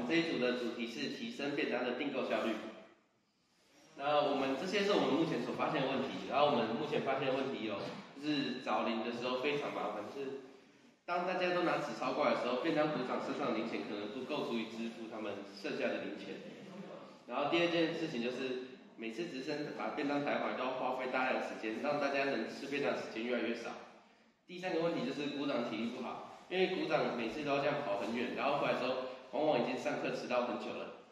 们这一组的主题是提升便当的订购效率。那这些是我们目前所发现的问题。然后我们目前发现的问题就是找零的时候非常麻烦，就是当大家都拿纸钞过来的时候，便当组长身上的零钱可能不够足以支付他们剩下的零钱。然后第二件事情就是每次直升把便当抬回来都要花费大量的时间，让大家能吃便当的时间越来越少。第三个问题就是股长体力不好，因为股长每次都要这样跑很远，然后回来的时候往往已经上课迟到很久了。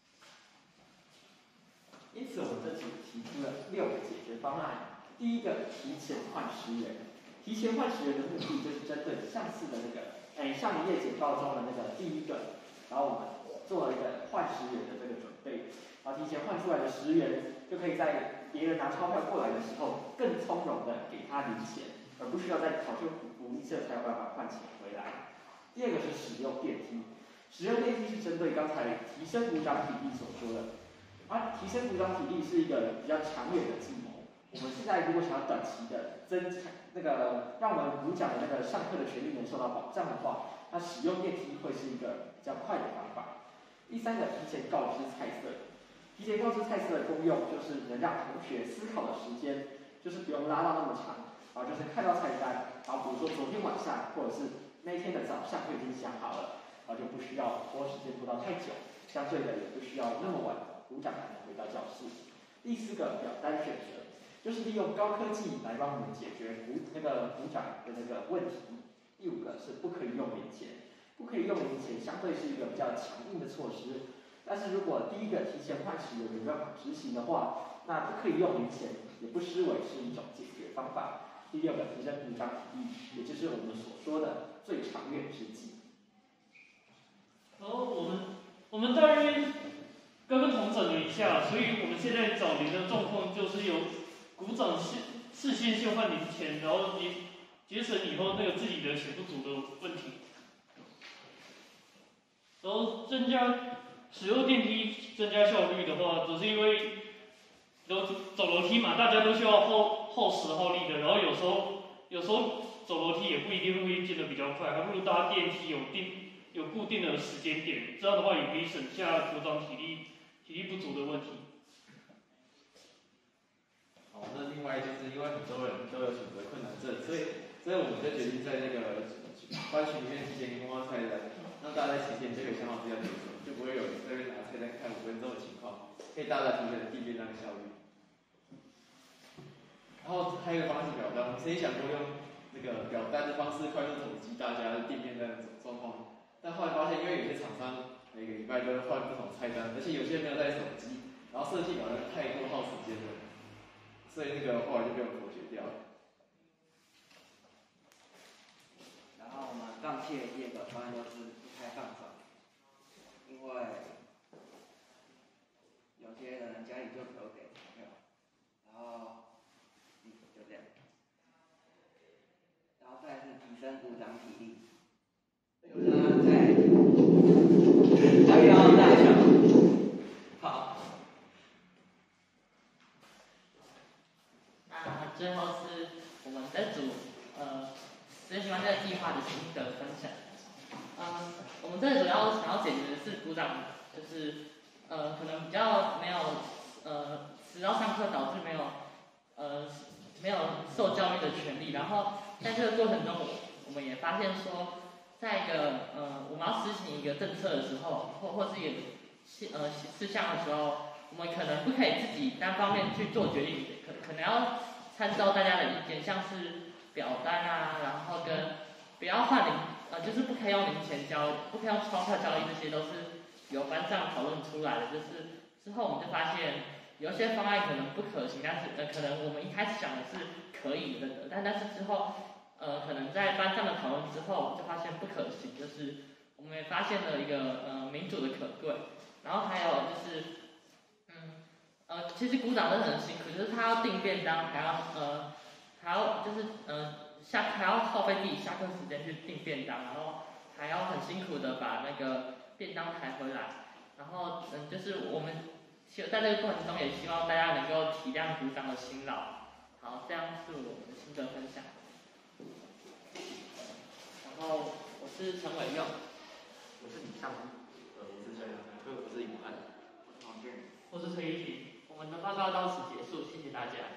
因此，我们这组提出了6个解决方案。第一个，提前换时员。提前换时员的目的就是针对上次的上一页简报中的第一个，然后我们做了一个换时员的这个准备，然后提前换出来的时员就可以在别人拿钞票过来的时候，更从容的给他零钱，而不需要再跑去福利社才有办法换钱回来。第二个是使用电梯。使用电梯是针对刚才提升股长体力所说的。提升股长体力是一个比较长远的计谋。我们现在如果想要短期的让我们股长的上课的权利能受到保障的话，那使用电梯会是一个比较快的方法。第三个，提前告知菜色。提前告知菜色的功用就是能让同学思考的时间，就是不用拉到那么长，然后就是看到菜单，然后比如说昨天晚上或者是那天的早上就已经想好了，然后就不需要拖时间拖到太久，相对的也不需要那么晚股长才能回到教室。第四个，表单选择，就是利用高科技来帮我们解决股长的问题。第5个是不可以用零钱。不可以用零钱相对是一个比较强硬的措施，但是如果第一个提前换时没办法执行的话，那不可以用零钱也不失为是一种解决方法。第6个，提升股长体力，也就是我们所说的最长远之计。 然后我们大约刚刚统整了一下，所以我们现在找零的状况就是由股长事先先换零钱，然后节省以后自己的钱不足的问题。然后增加使用电梯增加效率的话，只是因为走楼梯嘛，大家都需要耗时耗力的，然后有时候走楼梯也不一定会进得比较快，还不如搭电梯有固定的时间点，这样的话也可以省下股长体力不足的问题。 好，那另外就是因为很多人都有选择困难症，所以我们就决定在班群里面提前公告菜单，让大家在提前就可以想好自己要点什么，就不会有人在那边拿菜单看5分钟的情况，可以大大提升订便当的效率。然后还有一个方式表单，我们曾经想过用表单的方式快速统计大家订便当的状况，但后来发现，因为有些厂商每个礼拜都会换不同菜单，而且有些人没有带手机，然后设计表单太过耗时间了，所以后来就被我们否决掉了。 然后我们放弃的第2个方案就是不开放转，因为有些人家里就可给朋友，然后就这样。然后再是提升股长体力，就是在还有大小，好。 那最后是我们这组实习完这个计划的心得分享。我们这主要想要解决的是股长就是可能比较没有迟到上课导致没有受教育的权利，然后在这个过程中我们也发现说，在我们要实行一个政策的时候，或是事项的时候，我们可能不可以自己单方面去做决定，可能要参照大家的意见，像是表单啊，然后跟不要换就是不可以用零钱交易，不可以用钞票交易，这些都是由班上讨论出来的。就是之后我们就发现，有一些方案可能不可行，但是可能我们一开始想的是可以的，但是之后可能在班上的讨论之后，就发现不可行，就是我们也发现了一个民主的可贵。然后还有就是其实股长真的很辛苦，就是他要订便当，还要就是还要耗费自己下课时间去订便当，然后还要很辛苦的把便当抬回来。然后就是我们在这个过程中也希望大家能够体谅股长的辛劳。好，这样是我们的心得分享。然后我是陈伟佑， 我是李尚武， 我是陈家。